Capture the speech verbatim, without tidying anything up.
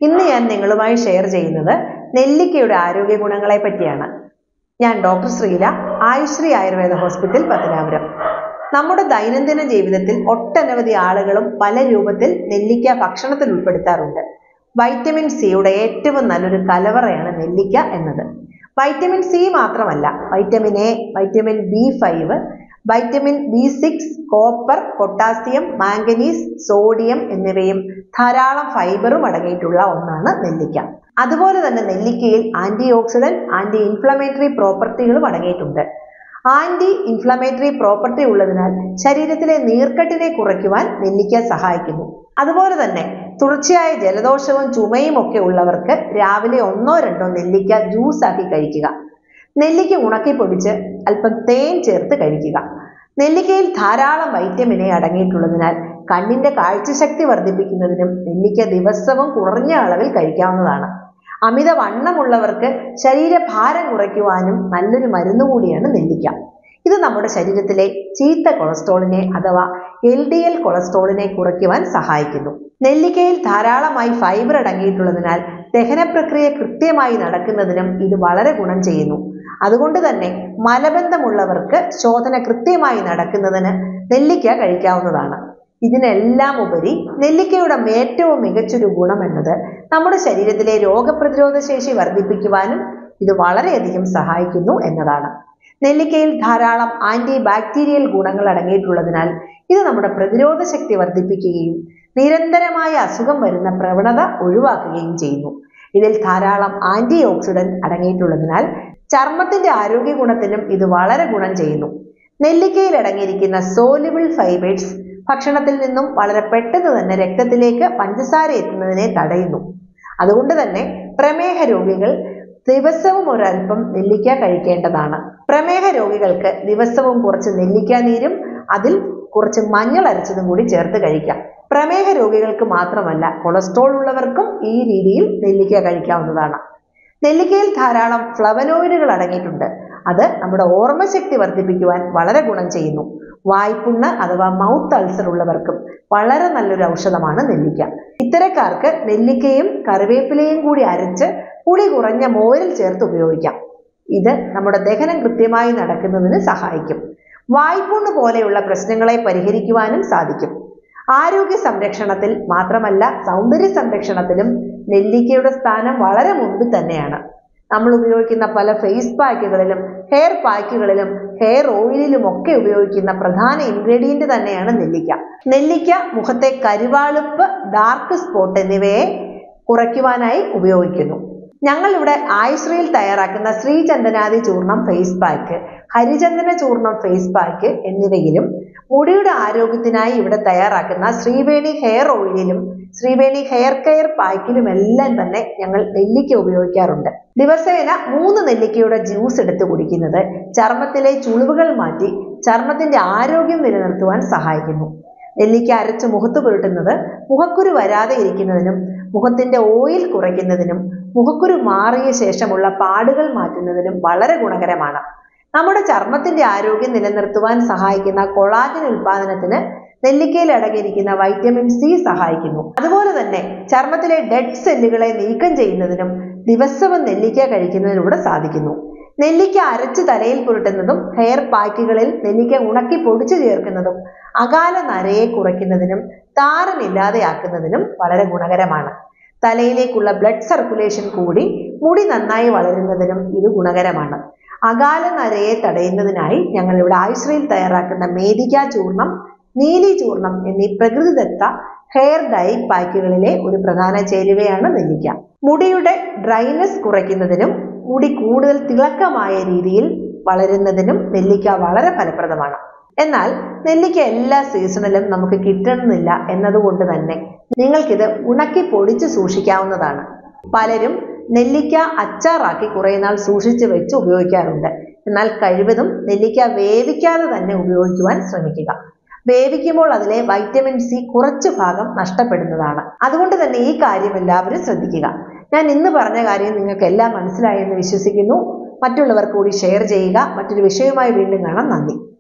ഇന്ന് ഞാൻ നിങ്ങളുമായി ഷെയർ ചെയ്യുന്നത് നെല്ലിക്കയുടെ ആരോഗ്യ ഗുണങ്ങളെ പറ്റിയാണ്. ഞാൻ ഡോക്ടർ ശ്രീല, ആയുശ്രീ ആയുർവേദ ഹോസ്പിറ്റൽ, പത്തനാപുരം. നമ്മുടെ ദൈനംദിന ജീവിതത്തിൽ ഒട്ടനവധി ആളുകളും പല രൂപത്തിൽ നെല്ലിക്ക ഭക്ഷണത്തിൽ ഉൾപ്പെടുത്താറുണ്ട്. വൈറ്റമിൻ സിയുടെ ഏറ്റവും നല്ലൊരു കലവറയാണ് നെല്ലിക്ക എന്നത്. വൈറ്റമിൻ സി മാത്രമല്ല, vitamin A, vitamin B five, vitamin B six, copper, potassium, manganese, sodium എന്നിവയും ധാരാളം ഫൈബറും അടങ്ങിയിട്ടുള്ള ഒന്നാണ് നെല്ലിക്ക. അതുപോലെ തന്നെ നെല്ലിക്കയിൽ ആന്റി ഓക്സിഡന്റ്, ആന്റി ഇൻഫ്ലമേറ്ററി പ്രോപ്പർട്ടികളും അടങ്ങിയിട്ടുണ്ട്. ആന്റി ഇൻഫ്ലമേറ്ററി പ്രോപ്പർട്ടി ഉള്ളതിനാൽ ശരീരത്തിലെ നീർക്കെട്ടിനെ കുറയ്ക്കുവാൻ നെല്ലിക്ക സഹായിക്കുന്നു. അതുപോലെ തന്നെ തുടർച്ചയായ ജലദോഷവും ചുമയും ഒക്കെ ഉള്ളവർക്ക് രാവിലെ ഒന്നോ രണ്ടോ നെല്ലിക്ക ജ്യൂസ് ആക്കി കഴിക്കുക. നെല്ലിക്ക ഉണക്കി പൊടിച്ച് അല്പം തേൻ ചേർത്ത് കഴിക്കുക. നെല്ലിക്കയിൽ ധാരാളം വൈറ്റമിൻ എ അടങ്ങിയിട്ടുള്ളതിനാൽ കണ്ണിന്റെ കാഴ്ചശക്തി വർദ്ധിപ്പിക്കുന്നതിനും നെല്ലിക്ക ദിവസവും കുറഞ്ഞ അളവിൽ കഴിക്കാവുന്നതാണ്. അമിത വണ്ണമുള്ളവർക്ക് ശരീരഭാരം കുറയ്ക്കുവാനും നല്ലൊരു മരുന്ന് കൂടിയാണ് നെല്ലിക്ക. ഇത് നമ്മുടെ ശരീരത്തിലെ ചീത്ത കൊളസ്ട്രോളിനെ അഥവാ എൽ ഡി എൽ കൊളസ്ട്രോളിനെ കുറയ്ക്കുവാൻ സഹായിക്കുന്നു. നെല്ലിക്കയിൽ ധാരാളമായി ഫൈബർ അടങ്ങിയിട്ടുള്ളതിനാൽ ദഹന പ്രക്രിയ കൃത്യമായി നടക്കുന്നതിനും ഇത് വളരെ ഗുണം ചെയ്യുന്നു. അതുകൊണ്ട് തന്നെ മലബന്ധമുള്ളവർക്ക് ശോധന കൃത്യമായി നടക്കുന്നതിന് നെല്ലിക്ക കഴിക്കാവുന്നതാണ്. ഇതിനെല്ലാം ഉപരി നെല്ലിക്കയുടെ ഏറ്റവും മികച്ചൊരു ഗുണം എന്നത് നമ്മുടെ ശരീരത്തിലെ രോഗപ്രതിരോധ ശേഷി വർദ്ധിപ്പിക്കുവാനും ഇത് വളരെയധികം സഹായിക്കുന്നു എന്നതാണ്. നെല്ലിക്കയിൽ ധാരാളം ആന്റി ബാക്ടീരിയൽ ഗുണങ്ങൾ അടങ്ങിയിട്ടുള്ളതിനാൽ ഇത് നമ്മുടെ പ്രതിരോധ ശക്തി വർദ്ധിപ്പിക്കുകയും നിരന്തരമായ അസുഖം വരുന്ന പ്രവണത ഒഴിവാക്കുകയും ചെയ്യുന്നു. ഇതിൽ ധാരാളം ആന്റി ഓക്സിഡന്റ് അടങ്ങിയിട്ടുള്ളതിനാൽ ചർമ്മത്തിന്റെ ആരോഗ്യ ഗുണത്തിനും ഇത് വളരെ ഗുണം ചെയ്യുന്നു. നെല്ലിക്കയിൽ അടങ്ങിയിരിക്കുന്ന സോലുബിൾ ഫൈബേഴ്സ് ഭക്ഷണത്തിൽ നിന്നും വളരെ പെട്ടെന്ന് തന്നെ രക്തത്തിലേക്ക് പഞ്ചസാര എത്തുന്നതിനെ തടയുന്നു. അതുകൊണ്ട് തന്നെ പ്രമേഹ രോഗികൾ ദിവസവും ഒരൽപ്പം നെല്ലിക്ക കഴിക്കേണ്ടതാണ്. പ്രമേഹ രോഗികൾക്ക് ദിവസവും കുറച്ച് നെല്ലിക്ക നീരും അതിൽ കുറച്ച് മഞ്ഞൾ അരച്ചതും കൂടി ചേർത്ത് കഴിക്കാം. പ്രമേഹ രോഗികൾക്ക് മാത്രമല്ല, കൊളസ്ട്രോൾ ഉള്ളവർക്കും ഈ രീതിയിൽ നെല്ലിക്ക കഴിക്കാവുന്നതാണ്. നെല്ലിക്കയിൽ ധാരാളം ഫ്ലവനോയിഡുകൾ അടങ്ങിയിട്ടുണ്ട്. അത് നമ്മുടെ ഓർമ്മശക്തി വർദ്ധിപ്പിക്കുവാൻ വളരെ ഗുണം ചെയ്യുന്നു. വായ്പുണ്ണ് അഥവാ മൗത്ത് അൾസർ ഉള്ളവർക്കും വളരെ നല്ലൊരു ഔഷധമാണ് നെല്ലിക്ക. ഇത്തരക്കാർക്ക് നെല്ലിക്കയും കറിവേപ്പിലയും കൂടി അരച്ച് പുളി കുറഞ്ഞ മോരിൽ ചേർത്ത് ഉപയോഗിക്കാം. ഇത് നമ്മുടെ ദഹനം കൃത്യമായി നടക്കുന്നതിന് സഹായിക്കും. വായ്പുണ്ണ് പോലെയുള്ള പ്രശ്നങ്ങളെ പരിഹരിക്കുവാനും സാധിക്കും. ആരോഗ്യ സംരക്ഷണത്തിൽ മാത്രമല്ല, സൗന്ദര്യ സംരക്ഷണത്തിലും നെല്ലിക്കയുടെ സ്ഥാനം വളരെ മുൻപിൽ തന്നെയാണ്. നമ്മൾ ഉപയോഗിക്കുന്ന പല ഫേസ് പാക്കുകളിലും ഹെയർ പാക്കുകളിലും ഹെയർ ഓയിലിലും ഒക്കെ ഉപയോഗിക്കുന്ന പ്രധാന ഇൻഗ്രീഡിയന്റ് തന്നെയാണ് നെല്ലിക്ക. നെല്ലിക്ക മുഖത്തെ കരുവാളുപ്പ്, ഡാർക്ക് സ്പോട്ട് എന്നിവയെ കുറയ്ക്കുവാനായി ഉപയോഗിക്കുന്നു. ഞങ്ങൾ ഇവിടെ ആയുശ്രീയിൽ തയ്യാറാക്കുന്ന Sreechandanadi Choornam face pack, Harichandana Choornam face pack എന്നിവയിലും മുടിയുടെ ആരോഗ്യത്തിനായി ഇവിടെ തയ്യാറാക്കുന്ന ശ്രീവേണി ഹെയർ ഓയിലിലും ശ്രീവേണി ഹെയർ കെയർ പാക്കിലും എല്ലാം തന്നെ ഞങ്ങൾ നെല്ലിക്ക ഉപയോഗിക്കാറുണ്ട്. ദിവസേന മൂന്ന് നെല്ലിക്കയുടെ ജ്യൂസ് എടുത്ത് കുടിക്കുന്നത് ചർമ്മത്തിലെ ചുളിവുകൾ മാറ്റി ചർമ്മത്തിന്റെ ആരോഗ്യം നിലനിർത്തുവാൻ സഹായിക്കുന്നു. നെല്ലിക്ക അരച്ച് മുഖത്ത് പുരട്ടുന്നത് മുഖക്കുരു വരാതെ ഇരിക്കുന്നതിനും മുഖത്തിന്റെ ഓയിൽ കുറയ്ക്കുന്നതിനും മുഖക്കുരു മാറിയ ശേഷമുള്ള പാടുകൾ മാറ്റുന്നതിനും വളരെ ഗുണകരമാണ്. നമ്മുടെ ചർമ്മത്തിന്റെ ആരോഗ്യം നിലനിർത്തുവാൻ സഹായിക്കുന്ന കൊളാജൻ ഉൽപാദനത്തിന് നെല്ലിക്കയിൽ അടങ്ങിയിരിക്കുന്ന വൈറ്റമിൻ സി സഹായിക്കുന്നു. അതുപോലെ തന്നെ ചർമ്മത്തിലെ ഡെഡ് സെല്ലുകളെ നീക്കം ചെയ്യുന്നതിനും ദിവസവും നെല്ലിക്ക കഴിക്കുന്നതിലൂടെ സാധിക്കുന്നു. നെല്ലിക്ക അരച്ച് തലയിൽ പുരട്ടുന്നതും ഹെയർ പാക്കുകളിൽ നെല്ലിക്ക ഉണക്കി പൊടിച്ചു ചേർക്കുന്നതും അകാല നരയെ കുറയ്ക്കുന്നതിനും താരനില്ലാതെയാക്കുന്നതിനും വളരെ ഗുണകരമാണ്. തലയിലേക്കുള്ള ബ്ലഡ് സർക്കുലേഷൻ കൂടി മുടി നന്നായി വളരുന്നതിനും ഇത് ഗുണകരമാണ്. അകാല നരയെ തടയുന്നതിനായി ഞങ്ങൾ ഇവിടെ ആയുശ്രീയിൽ തയ്യാറാക്കുന്ന മേദിക ചൂർണം, നീലി ചൂർണം എന്നീ പ്രകൃതിദത്ത ഹെയർ ഡൈ പാക്കുകളിലെ ഒരു പ്രധാന ചേരുവയാണ് നെല്ലിക്ക. മുടിയുടെ ഡ്രൈനെസ് കുറയ്ക്കുന്നതിനും മുടി കൂടുതൽ തിളക്കമായ രീതിയിൽ വളരുന്നതിനും നെല്ലിക്ക വളരെ ഫലപ്രദമാണ്. എന്നാൽ നെല്ലിക്ക എല്ലാ സീസണിലും നമുക്ക് കിട്ടണമെന്നില്ല എന്നതുകൊണ്ട് തന്നെ നിങ്ങൾക്കിത് ഉണക്കി പൊടിച്ച് സൂക്ഷിക്കാവുന്നതാണ്. പലരും നെല്ലിക്ക അച്ചാറാക്കി കുറേ നാൾ സൂക്ഷിച്ച് വെച്ച് ഉപയോഗിക്കാറുണ്ട്. എന്നാൽ കഴിവതും നെല്ലിക്ക വേവിക്കാതെ തന്നെ ഉപയോഗിക്കുവാൻ ശ്രമിക്കുക. വേവിക്കുമ്പോൾ അതിലെ വൈറ്റമിൻ സി കുറച്ച് ഭാഗം നഷ്ടപ്പെടുന്നതാണ്. അതുകൊണ്ട് തന്നെ ഈ കാര്യം എല്ലാവരും ശ്രദ്ധിക്കുക. ഞാൻ ഇന്ന് പറഞ്ഞ കാര്യം നിങ്ങൾക്ക് എല്ലാം മനസ്സിലായെന്ന് വിശ്വസിക്കുന്നു. മറ്റുള്ളവർക്ക് കൂടി ഷെയർ ചെയ്യുക. മറ്റൊരു വിഷയവുമായി വീണ്ടും കാണാം. നന്ദി.